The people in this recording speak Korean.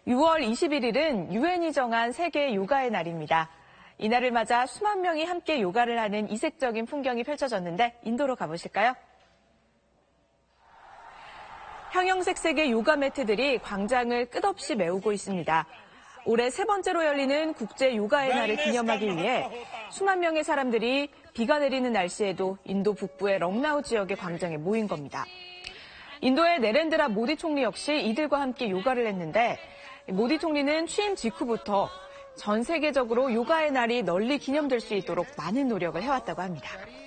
6월 21일은 유엔이 정한 세계 요가의 날입니다. 이날을 맞아 수만 명이 함께 요가를 하는 이색적인 풍경이 펼쳐졌는데 인도로 가보실까요? 형형색색의 요가 매트들이 광장을 끝없이 메우고 있습니다. 올해 세 번째로 열리는 국제 요가의 날을 기념하기 위해 수만 명의 사람들이 비가 내리는 날씨에도 인도 북부의 럭나우 지역의 광장에 모인 겁니다. 인도의 내렌드라 모디 총리 역시 이들과 함께 요가를 했는데 모디 총리는 취임 직후부터 전 세계적으로 요가의 날이 널리 기념될 수 있도록 많은 노력을 해왔다고 합니다.